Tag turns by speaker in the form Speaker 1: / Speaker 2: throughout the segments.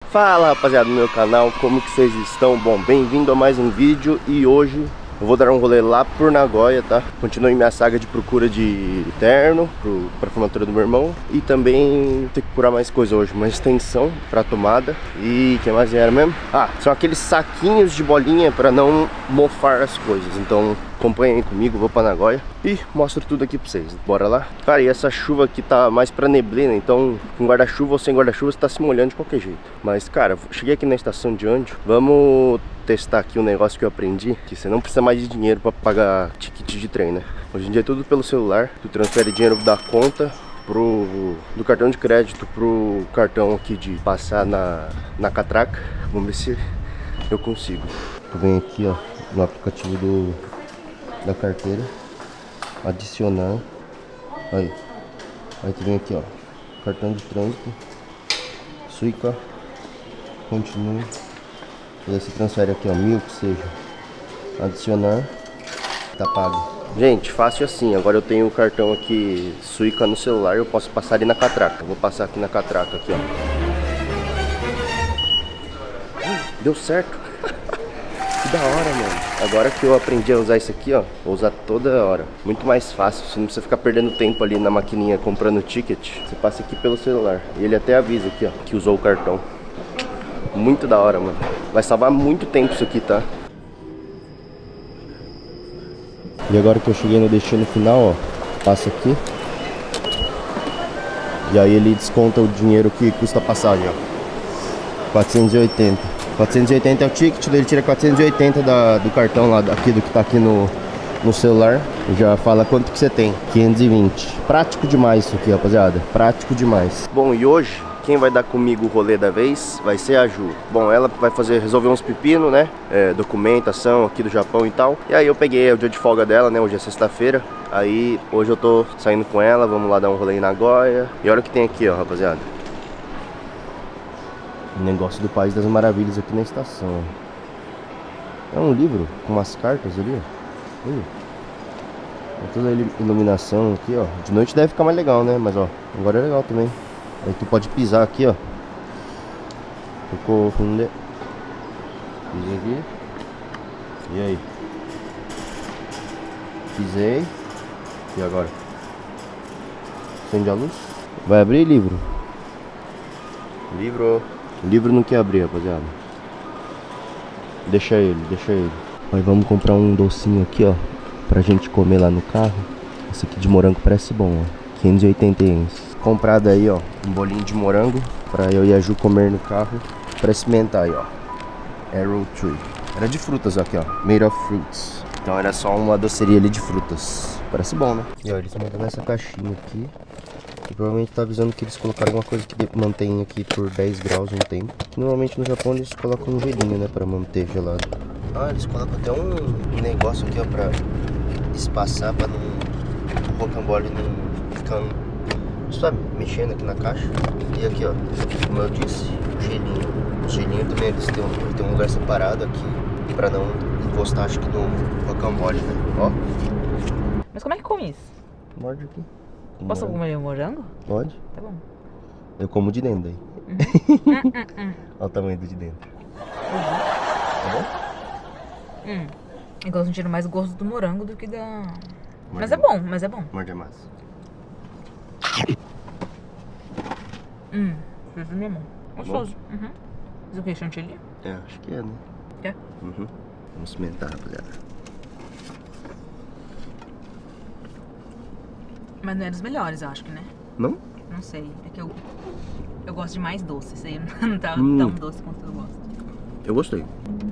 Speaker 1: Fala rapaziada do meu canal, como que vocês estão? Bom, bem-vindo a mais um vídeo. E hoje eu vou dar um rolê lá por Nagoya, tá? Continuo minha saga de procura de terno pra formatura do meu irmão. E também tenho que procurar mais coisa hoje, uma extensão pra tomada. E o que mais era mesmo? Ah, são aqueles saquinhos de bolinha pra não mofar as coisas. Então acompanhem aí comigo, vou pra Nagoya e mostro tudo aqui pra vocês. Bora lá? Cara, e essa chuva aqui tá mais pra neblina, então com guarda-chuva ou sem guarda-chuva você tá se molhando de qualquer jeito. Mas cara, cheguei aqui na estação de ônibus, vamos testar aqui um negócio que eu aprendi, que você não precisa mais de dinheiro pra pagar ticket de trem, né? Hoje em dia é tudo pelo celular, tu transfere dinheiro da conta do cartão de crédito pro cartão aqui de passar na catraca. Vamos ver se eu consigo. Eu venho aqui, ó, no aplicativo da carteira, adicionar, aí tu vem aqui, ó, cartão de trânsito, Suica, continue, e aí você transfere aqui, ó, 1000 que seja, adicionar, tá pago. Gente, fácil assim. Agora eu tenho o cartão aqui Suica no celular, eu posso passar ali na catraca. Vou passar aqui na catraca aqui, ó. Deu certo. Que da hora, mano. Agora que eu aprendi a usar isso aqui, ó, vou usar toda hora. Muito mais fácil, você não precisa ficar perdendo tempo ali na maquininha comprando ticket. Você passa aqui pelo celular. E ele até avisa aqui, ó, que usou o cartão. Muito da hora, mano. Vai salvar muito tempo isso aqui, tá? E agora que eu cheguei no destino final, ó, passa aqui. E aí ele desconta o dinheiro que custa a passagem, ó. 480. 480 é o ticket, ele tira 480 do cartão lá, aqui do que tá aqui no celular. Já fala quanto que você tem, 520. Prático demais isso aqui, rapaziada, prático demais. Bom, e hoje quem vai dar comigo o rolê da vez vai ser a Ju. Bom, ela vai resolver uns pepinos, né, documentação aqui do Japão e tal. E aí eu peguei o dia de folga dela, né, hoje é sexta-feira. Aí hoje eu tô saindo com ela, vamos lá dar um rolê em Nagoya. E olha o que tem aqui, ó, rapaziada. Negócio do País das Maravilhas aqui na estação. É um livro com umas cartas ali, ó. Tem toda a iluminação aqui, ó. De noite deve ficar mais legal, né? Mas ó, agora é legal também. Aí tu pode pisar aqui, ó. Ficou fundo. Pisei aqui. E aí? Pisei. E agora? Acende a luz. Vai abrir livro. Livro. O livro não quer abrir, rapaziada. Deixa ele. Aí vamos comprar um docinho aqui, ó, pra gente comer lá no carro. Esse aqui de morango parece bom, ó. 580 ienes. Comprado aí, ó, um bolinho de morango pra eu e a Ju comer no carro, pra experimentar aí, ó. Arrow Tree. Era de frutas aqui, ó. Made of fruits. Então era só uma doceria ali de frutas. Parece bom, né? E ó, eles mandaram nessa caixinha aqui. E provavelmente tá avisando que eles colocaram alguma coisa que mantém aqui por 10 graus um tempo. Normalmente no Japão eles colocam um gelinho, né, pra manter gelado. Ah, eles colocam até um negócio aqui, ó, pra espaçar, pra não, o rocambole não ficar, sabe, mexendo aqui na caixa. E aqui, ó, como eu disse, o gelinho. O gelinho também eles têm um lugar separado aqui pra não encostar, acho que no rocambole, né, ó.
Speaker 2: Mas como é que come isso?
Speaker 1: Morde aqui.
Speaker 2: Posso comer o morango?
Speaker 1: Pode.
Speaker 2: Tá bom.
Speaker 1: Eu como de dentro daí. Olha o tamanho do de dentro. Tá bom?
Speaker 2: Eu gosto de sentir mais o gosto do morango do que da... Mas é bom, mas é bom.
Speaker 1: Morde a massa.
Speaker 2: Isso mesmo. Gostoso. Isso o que? Chantilly?
Speaker 1: É, acho que é, né?
Speaker 2: É.
Speaker 1: Vamos experimentar, rapaziada.
Speaker 2: Mas não é dos melhores, eu acho que, né?
Speaker 1: Não?
Speaker 2: Não sei. É que eu gosto de mais doce. Isso aí não tá tão doce quanto eu gosto.
Speaker 1: Eu gostei.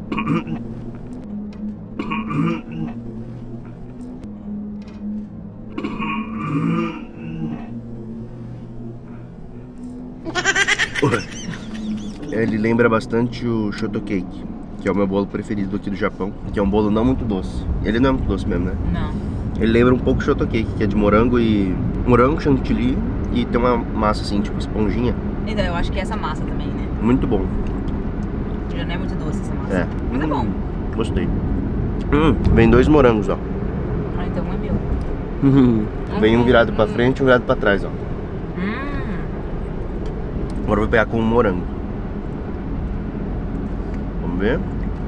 Speaker 1: Ele lembra bastante o shortcake, que é o meu bolo preferido aqui do Japão. Que é um bolo não muito doce. Ele não é muito doce mesmo, né?
Speaker 2: Não.
Speaker 1: Ele lembra um pouco o shortcake, que é de morango e... morango, chantilly e tem uma massa assim, tipo esponjinha.
Speaker 2: Então, eu acho que é essa massa também, né?
Speaker 1: Muito bom.
Speaker 2: Já não é muito doce essa massa.
Speaker 1: É.
Speaker 2: Mas é bom.
Speaker 1: Gostei. Vem 2 morangos, ó.
Speaker 2: Ah, então um é meu.
Speaker 1: Vem um virado pra frente e um virado pra trás, ó. Agora eu vou pegar com um morango. Vamos ver.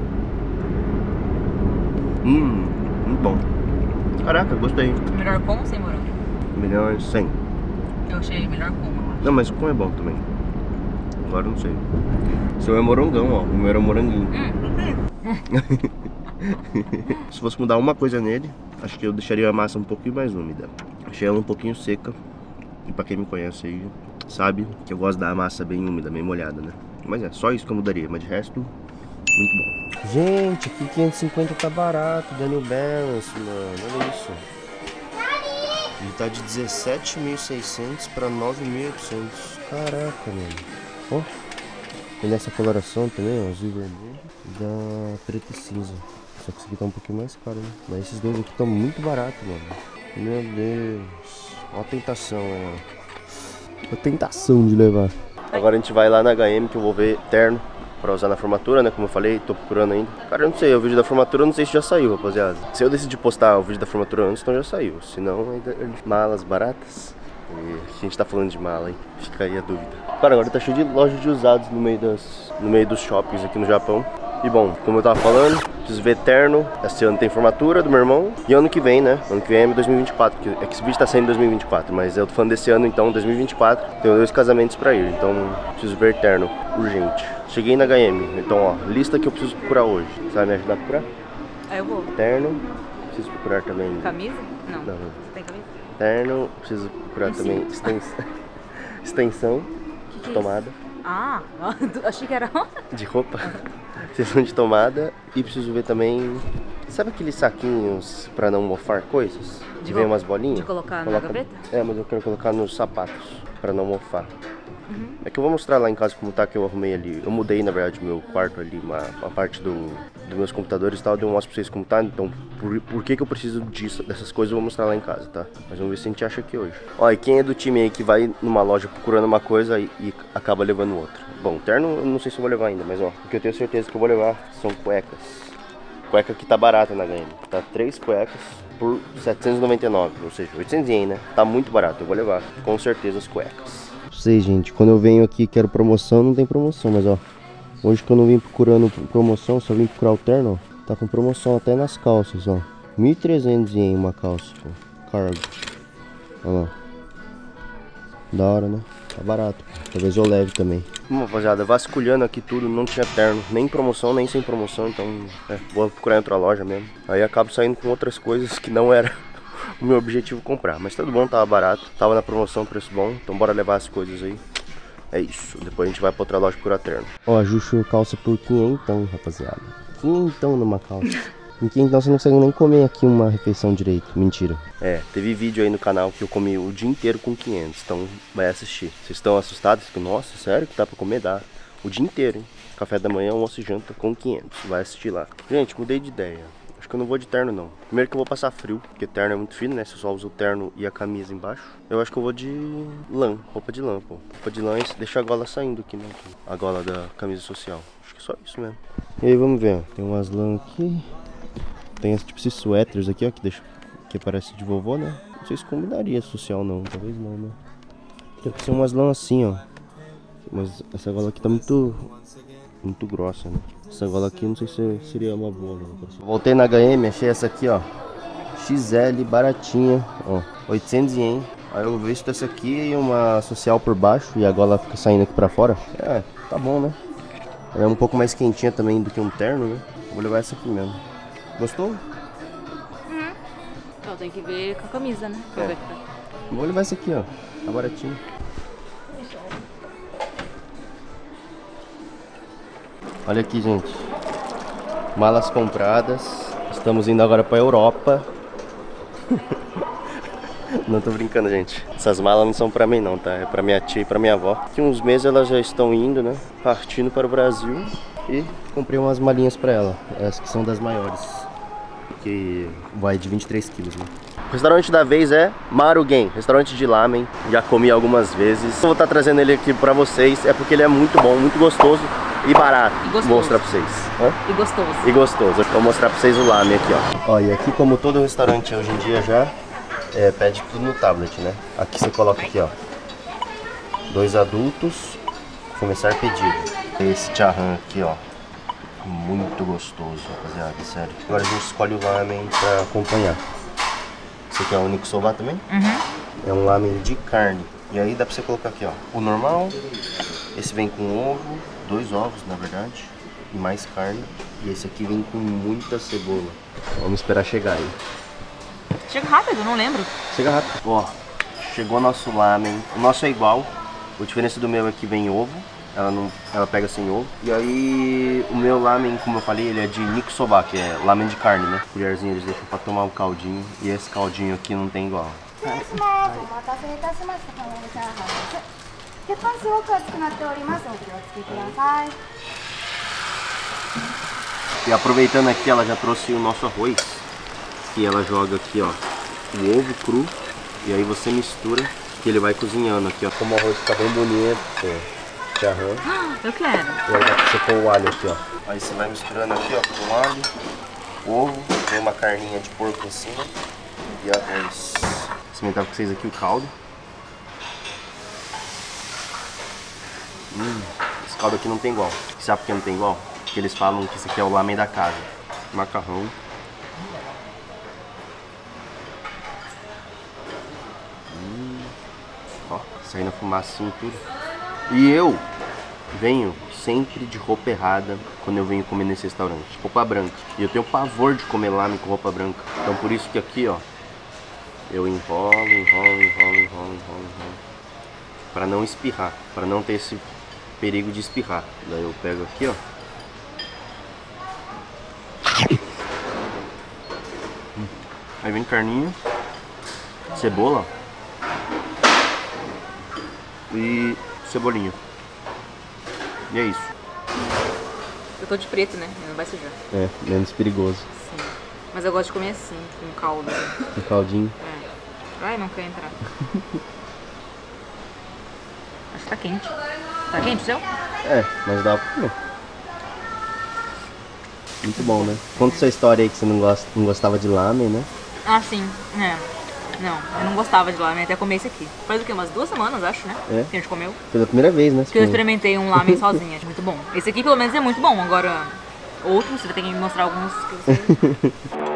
Speaker 1: Muito bom. Caraca, gostei.
Speaker 2: Melhor com ou sem morango?
Speaker 1: Melhor sem.
Speaker 2: Eu achei melhor com, eu acho.
Speaker 1: Não, mas com é bom também. Agora eu não sei. O seu é morangão, ó. O meu era moranguinho. Se fosse mudar uma coisa nele, acho que eu deixaria a massa um pouquinho mais úmida. Achei ela um pouquinho seca. E pra quem me conhece aí, sabe que eu gosto da massa bem úmida, bem molhada, né? Mas é só isso que eu mudaria, mas de resto, muito bom. Gente, aqui 550 tá barato, Daniel Balance, mano, olha isso. Ele tá de 17.600 pra 9.800. Caraca, mano. Ó, tem essa coloração também, ó, azul e vermelho. Da preta e cinza. Só que esse aqui tá um pouquinho mais caro, né? Mas esses dois aqui estão muito baratos, mano. Meu Deus. Ó a tentação, ó. A tentação de levar. Agora a gente vai lá na HM que eu vou ver terno pra usar na formatura, né? Como eu falei, tô procurando ainda. Cara, eu não sei, o vídeo da formatura eu não sei se já saiu, rapaziada. Se eu decidir postar o vídeo da formatura antes, então já saiu. Se não, ainda malas baratas. E a gente tá falando de mala, hein? Fica aí a dúvida. Cara, agora tá cheio de lojas de usados no meio dos shoppings aqui no Japão. E bom, como eu tava falando, preciso ver terno. Esse ano tem formatura do meu irmão. E ano que vem, né? Ano que vem é 2024. É que esse vídeo tá saindo em 2024. Mas eu tô falando desse ano, então, 2024. Tenho 2 casamentos pra ir. Então, preciso ver terno. Urgente. Cheguei na HM. Então, ó, lista que eu preciso procurar hoje. Você vai me ajudar a procurar?
Speaker 2: Aí eu vou.
Speaker 1: Terno. Preciso procurar também.
Speaker 2: Camisa? Não.
Speaker 1: Não.
Speaker 2: Você tem camisa?
Speaker 1: Terno. Preciso procurar também extensão de tomada.
Speaker 2: Ah, achei que era
Speaker 1: de roupa. Extensão de tomada. E preciso ver também. Sabe aqueles saquinhos pra não mofar coisas? Que vem umas bolinhas?
Speaker 2: De colocar na gaveta?
Speaker 1: É, mas eu quero colocar nos sapatos pra não mofar. É que eu vou mostrar lá em casa como tá, que eu arrumei ali. Eu mudei, na verdade, o meu quarto ali, uma parte dos meus computadores e tal. Eu mostro pra vocês como tá. Então, por que eu preciso dessas coisas, eu vou mostrar lá em casa, tá? Mas vamos ver se a gente acha aqui hoje. Ó, e quem é do time aí que vai numa loja procurando uma coisa e acaba levando outra? Bom, terno eu não sei se eu vou levar ainda, mas ó, o que eu tenho certeza que eu vou levar são cuecas. Cueca que tá barata na HM. Tá 3 cuecas por 799, ou seja, 800 ien, né? Tá muito barato, eu vou levar com certeza as cuecas. Sei, gente, quando eu venho aqui quero promoção, não tem promoção, mas ó, hoje que eu não vim procurando promoção, só vim procurar o terno, ó, tá com promoção até nas calças, ó, 1.300 ien uma calça, ó, cargo, olha lá, da hora, né, tá barato, talvez eu leve também. Rapaziada, vasculhando aqui tudo, não tinha terno, nem promoção, nem sem promoção, então, vou procurar em outra loja mesmo, aí acabo saindo com outras coisas que não era o meu objetivo comprar, mas tudo bom, tava barato, tava na promoção, preço bom, então bora levar as coisas aí. É isso, depois a gente vai pra outra loja procurar terno. Ó, a Juchu calça por 500, rapaziada. 500 numa calça. Em 500 você não consegue nem comer aqui uma refeição direito, mentira. É, teve vídeo aí no canal que eu comi o dia inteiro com 500, então vai assistir. Vocês estão assustados? Nossa, sério que dá pra comer? Dá. O dia inteiro, hein? Café da manhã, almoço e janta com 500, vai assistir lá. Gente, mudei de ideia. Acho que eu não vou de terno não. Primeiro que eu vou passar frio, porque terno é muito fino, né? Você só usa o terno e a camisa embaixo. Eu acho que eu vou de lã, roupa de lã, pô. Roupa de lã e deixa a gola saindo aqui, né? A gola da camisa social. Acho que é só isso mesmo. E aí, vamos ver, ó. Tem umas lã aqui. Tem esse tipo esses suéteres aqui, ó, que parece de vovô, né? Não sei se combinaria social não, talvez não, né? Tem que ser umas lã assim, ó. Mas essa gola aqui tá muito grossa, né? Essa gola aqui não sei se seria uma boa, né? Voltei na HM, achei essa aqui, ó, XL, baratinha, ó, 800 ien. Aí eu visto essa aqui e uma social por baixo e a gola fica saindo aqui pra fora. É, tá bom, né? Ela é um pouco mais quentinha também do que um terno, né? Vou levar essa aqui mesmo. Gostou?
Speaker 2: Então tem que ver com a camisa, né? É.
Speaker 1: Vou levar essa aqui, ó, tá baratinho. Olha aqui, gente, malas compradas, estamos indo agora para a Europa. Não tô brincando, gente, essas malas não são para mim não, tá? É para minha tia e para minha avó. Daqui uns meses elas já estão indo, né? Partindo para o Brasil. E comprei umas malinhas para ela, essas que são das maiores, que vai de 23 quilos, né? O restaurante da vez é Marugen, restaurante de lamen, já comi algumas vezes. Eu vou estar trazendo ele aqui para vocês, é porque ele é muito bom, muito gostoso. E barato, vou mostrar pra vocês. Hã?
Speaker 2: E gostoso.
Speaker 1: E gostoso. Vou mostrar pra vocês o lamen aqui, ó. Ó, e aqui como todo restaurante hoje em dia já pede tudo no tablet, né? Aqui você coloca aqui, ó, 2 adultos, começar pedido. Esse charran aqui, ó, Muito gostoso, rapaziada, sério. Agora a gente escolhe o lamen pra acompanhar. Esse aqui é o Nikksoba também?
Speaker 2: Uhum.
Speaker 1: É um lamen de carne. E aí dá pra você colocar aqui, ó, o normal. Esse vem com ovo, 2 ovos na verdade, e mais carne. E esse aqui vem com muita cebola. Vamos esperar chegar aí.
Speaker 2: Chega rápido, não lembro.
Speaker 1: Chega rápido. Ó, chegou nosso lamen. O nosso é igual. A diferença do meu é que vem ovo. Ela pega sem ovo. E aí o meu lamen, como eu falei, ele é de Nikksoba, que é lamen de carne, né? Colherzinha eles deixam pra tomar um caldinho. E esse caldinho aqui não tem igual. E aproveitando aqui, ela já trouxe o nosso arroz. Que ela joga aqui, ó, o ovo cru. E aí você mistura, que ele vai cozinhando aqui, ó. Como o arroz fica bem bonito,
Speaker 2: eu quero.
Speaker 1: E aí você põe o alho aqui, ó. Aí você vai misturando aqui, ó, com o alho, ovo, tem uma carninha de porco em cima e arroz. Vou experimentar com vocês aqui o caldo. Esse caldo aqui não tem igual. Sabe por que não tem igual? Porque eles falam que esse aqui é o lamen da casa. Macarrão. Ó, saindo fumacinha e tudo. E eu venho sempre de roupa errada quando eu venho comer nesse restaurante. Roupa branca. E eu tenho pavor de comer lamen com roupa branca. Então por isso que aqui, ó, eu enrolo. Pra não espirrar. Pra não ter esse perigo de espirrar. Daí eu pego aqui, ó. Aí vem carninha, cebola e cebolinha. E é isso.
Speaker 2: Eu tô de preto, né? Não vai sujar.
Speaker 1: É, menos perigoso.
Speaker 2: Sim. Mas eu gosto de comer assim, com caldo.
Speaker 1: Um caldinho.
Speaker 2: É. Ai, não quer entrar. Acho que tá quente. Tá quente o seu?
Speaker 1: É, mas dá pra comer. Muito bom, né? Conta sua história aí que você não gostava de lamen, né?
Speaker 2: Ah, sim. É. Não, eu não gostava de lamen até comer esse aqui. Faz o quê? Umas 2 semanas, acho, né?
Speaker 1: É.
Speaker 2: Que a gente comeu.
Speaker 1: Foi a primeira vez, né?
Speaker 2: Que eu experimentei um lamen sozinha. Muito bom. Esse aqui, pelo menos, é muito bom. Agora, outros, você vai ter que me mostrar alguns que você...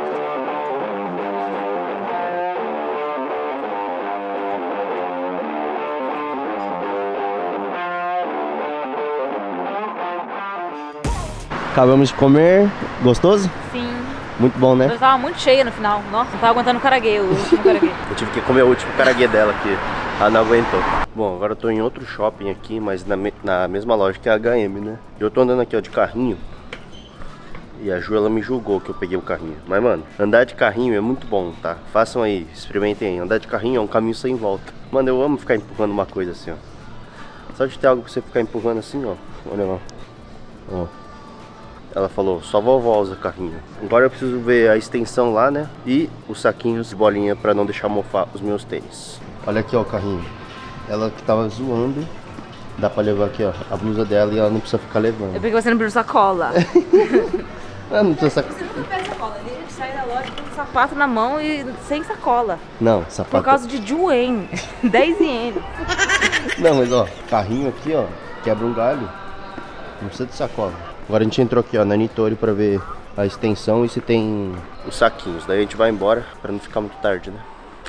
Speaker 1: Acabamos de comer. Gostoso?
Speaker 2: Sim.
Speaker 1: Muito bom, né?
Speaker 2: Eu tava muito cheia no final. Nossa, não tava aguentando o caraguê, o último caraguê.
Speaker 1: Eu tive que comer o último caraguê dela aqui. Ela não aguentou. Bom, agora eu tô em outro shopping aqui, mas na mesma loja que a H&M, né? Eu tô andando aqui, ó, de carrinho. E a Ju, ela me julgou que eu peguei o carrinho. Mas, mano, andar de carrinho é muito bom, tá? Façam aí, experimentem aí. Andar de carrinho é um caminho sem volta. Mano, eu amo ficar empurrando uma coisa assim, ó. Só de ter algo pra você ficar empurrando assim, ó. Olha lá. Ó. Ela falou, só vovó usa carrinho. Agora eu preciso ver a extensão lá, né? E os saquinhos de bolinha pra não deixar mofar os meus tênis. Olha aqui, ó, o carrinho. Ela que tava zoando. Dá pra levar aqui, ó, a blusa dela e ela não precisa ficar levando.
Speaker 2: É porque você não precisa sacola.
Speaker 1: Ah, não precisa sacola.
Speaker 2: Você nunca pega sacola. Ele sai da loja com um sapato na mão e sem sacola.
Speaker 1: Não, sapato.
Speaker 2: Por causa de Juen. 10 ienes.
Speaker 1: Não, mas ó, carrinho aqui, ó, quebra um galho. Não precisa de sacola. Agora a gente entrou aqui, ó, na Nitori pra ver a extensão e se tem os saquinhos. Daí a gente vai embora pra não ficar muito tarde, né?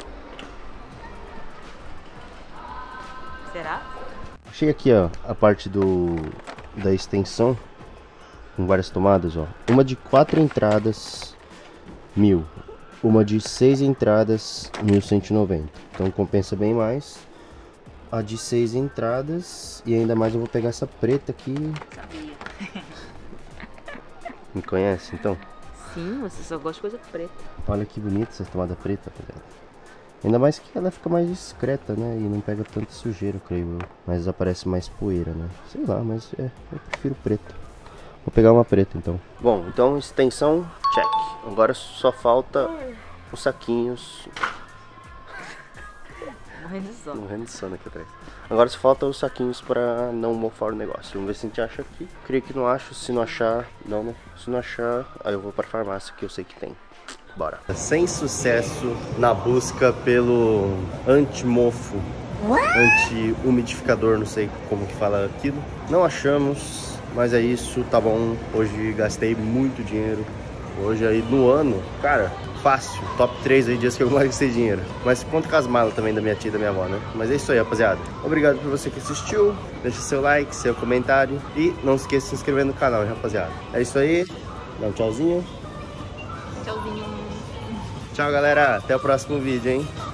Speaker 2: Será?
Speaker 1: Achei aqui, ó, a parte da extensão com várias tomadas, ó. Uma de 4 entradas, 1.000. Uma de 6 entradas, 1.190. Então compensa bem mais. A de 6 entradas e ainda mais eu vou pegar essa preta aqui.
Speaker 2: Sabia.
Speaker 1: Me conhece, então?
Speaker 2: Sim, você só gosta de coisa preta.
Speaker 1: Olha que bonita essa tomada preta, rapaziada. Ainda mais que ela fica mais discreta, né? E não pega tanta sujeira, creio eu. Mas aparece mais poeira, né? Sei lá, mas eu prefiro preto. Vou pegar uma preta, então. Bom, então extensão, check. Agora só falta os saquinhos.
Speaker 2: Morrendo de sono.
Speaker 1: Morrendo de sono aqui atrás. Agora só falta os saquinhos pra não mofar o negócio. Vamos ver se a gente acha aqui. Creio que não acho. Se não achar, não, né? Se não achar, aí eu vou pra farmácia que eu sei que tem. Bora. Sem sucesso na busca pelo anti-mofo, anti-umidificador, não sei como que fala aquilo. Não achamos Mas é isso, tá bom. Hoje gastei muito dinheiro. Hoje aí no ano, cara, fácil. Top 3 aí dias que eu mais gastei dinheiro. Mas conta com as malas também da minha tia e da minha avó, né? Mas é isso aí, rapaziada. Obrigado por você que assistiu. Deixa seu like, seu comentário. E não esqueça de se inscrever no canal, hein, rapaziada. É isso aí. Dá um tchauzinho.
Speaker 2: Tchauzinho.
Speaker 1: Tchau, galera. Até o próximo vídeo, hein?